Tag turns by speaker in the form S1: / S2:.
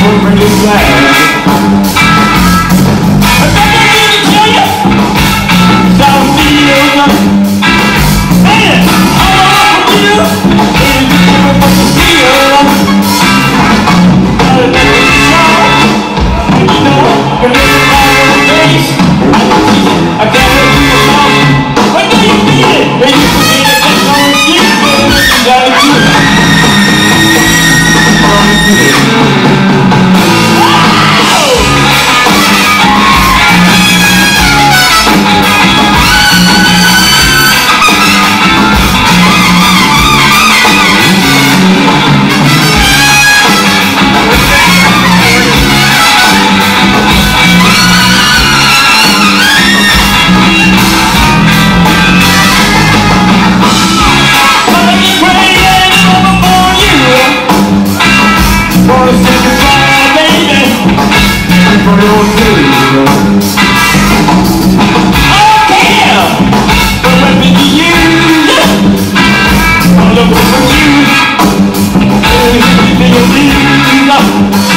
S1: boyfriend is glad. I got nothing to tell you. How it feels. Man, all I want from you is to give me what you feel. Gotta let it show. And you know, when it's a fire in the face, I can see it. I can't let you alone. But do you feel it? And you forget it, that's all it's you. You gotta do it. Look for you, and you